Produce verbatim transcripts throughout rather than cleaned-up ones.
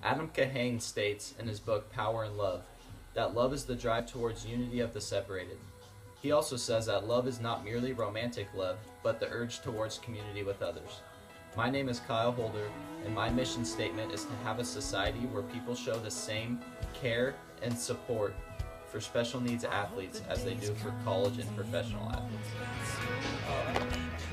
Adam Kahane states in his book Power and Love that love is the drive towards unity of the separated. He also says that love is not merely romantic love, but the urge towards community with others. My name is Kyle Holder, and my mission statement is to have a society where people show the same care and support for special needs athletes as they do for college and professional athletes. Uh,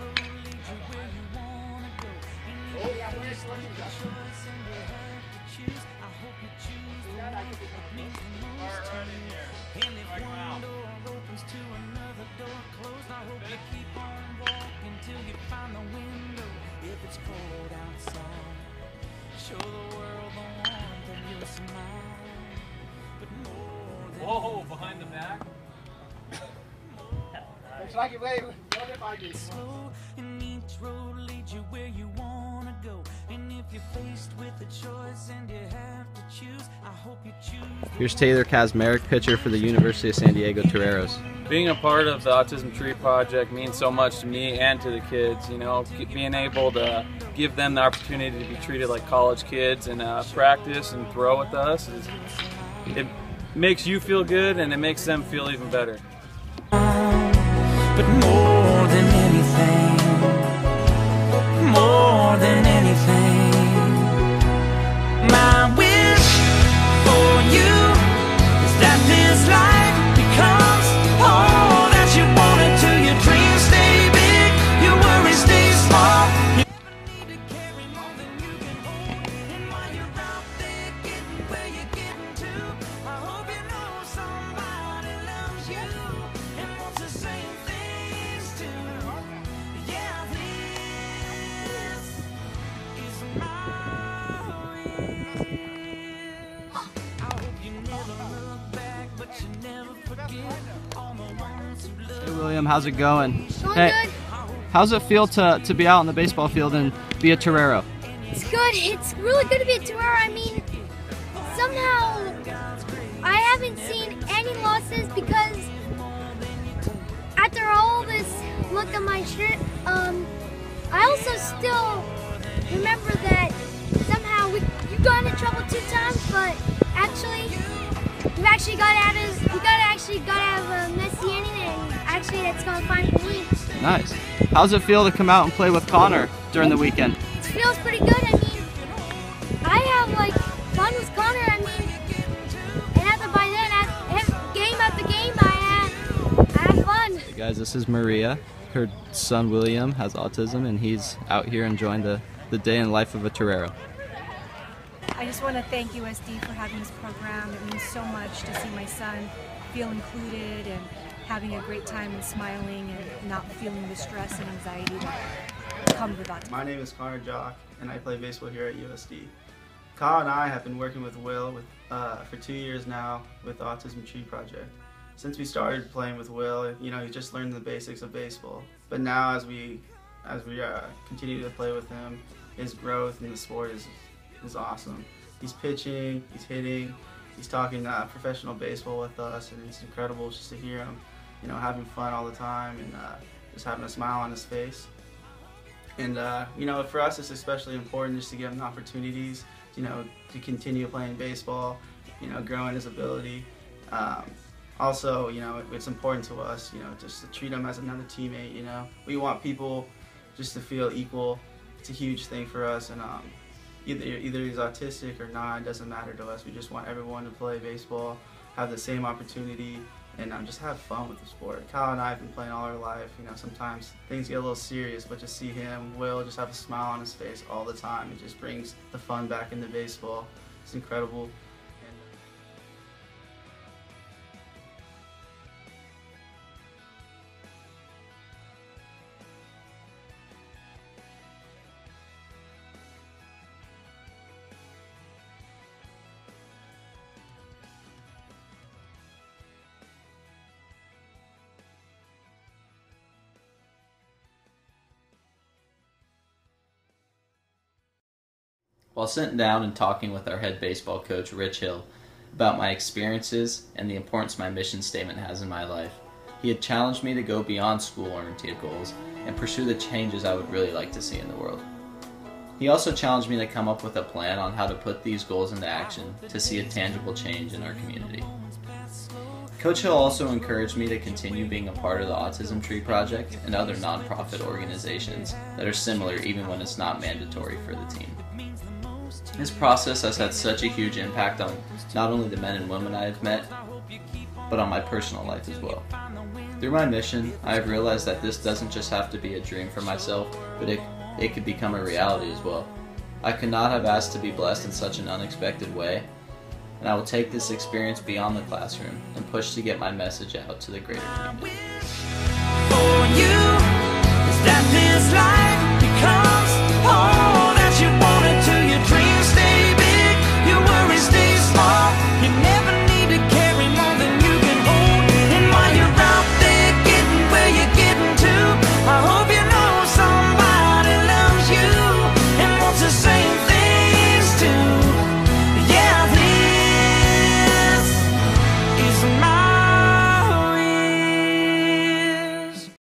Whoa, behind the back? Looks like you wait. What if I do? Slow, and each road leads you where you wanna go. And if you're faced with a choice and you have to choose, I hope you choose. Here's Taylor Kazmarek, pitcher for the University of San Diego Toreros. Being a part of the Autism Tree Project means so much to me and to the kids. You know, being able to give them the opportunity to be treated like college kids and uh, practice and throw with us, is, it makes you feel good and it makes them feel even better. But more than anything, more than anything, my wish for you is that this life becomes all that you want it to. Your dreams stay big, your worries stay small. You never need to carry more than you can hold. And while you're out there getting where you're getting to, I hope you know somebody loves you and wants the same things too. Yeah, this is my wish. I hope you never look back, but you never forget all the ones who love. Hey William, how's it going? Going Hey, good. how's it feel to, to be out on the baseball field and be a Torero? It's good. It's really good to be a Torero. I mean, somehow I haven't seen any losses because after all this look at my shirt, um, I also still remember that somehow we you got into trouble two times, but actually we actually got out of we got actually got out of a messy inning, and actually that's gonna find the lead. Nice. How's it feel to come out and play with Connor during the weekend? It feels pretty good. I mean, I have like fun with Connor. I mean, and after by then, at, game after game, I have I have fun. Hey guys, this is Maria. Her son William has autism and he's out here enjoying the, the day in life of a Torero. I just want to thank U S D for having this program. It means so much to see my son feel included and having a great time and smiling and not feeling the stress and anxiety that comes with autism. My name is Connor Jock, and I play baseball here at U S D. Kyle and I have been working with Will with, uh, for two years now with the Autism Tree Project. Since we started playing with Will, you know, he just learned the basics of baseball. But now, as we as we uh, continue to play with him, his growth in the sport is is awesome. He's pitching, he's hitting, he's talking uh, professional baseball with us, and it's incredible just to hear him, you know, having fun all the time and uh, just having a smile on his face. And uh, you know, for us, it's especially important just to give him opportunities, you know, to continue playing baseball, you know, growing his ability. Um, also, you know, it's important to us, you know, just to treat him as another teammate. You know, we want people just to feel equal. It's a huge thing for us, and um, either either he's autistic or not, it doesn't matter to us. We just want everyone to play baseball, have the same opportunity, and um, just have fun with the sport. Kyle and I have been playing all our life. You know, sometimes things get a little serious, but to see him, Will, just have a smile on his face all the time, it just brings the fun back into baseball. It's incredible. While sitting down and talking with our head baseball coach, Rich Hill, about my experiences and the importance my mission statement has in my life, he had challenged me to go beyond school-oriented goals and pursue the changes I would really like to see in the world. He also challenged me to come up with a plan on how to put these goals into action to see a tangible change in our community. Coach Hill also encouraged me to continue being a part of the Autism Tree Project and other nonprofit organizations that are similar even when it's not mandatory for the team. This process has had such a huge impact on not only the men and women I have met, but on my personal life as well. Through my mission, I have realized that this doesn't just have to be a dream for myself, but it, it could become a reality as well. I could not have asked to be blessed in such an unexpected way, and I will take this experience beyond the classroom and push to get my message out to the greater community. For you, is that this life?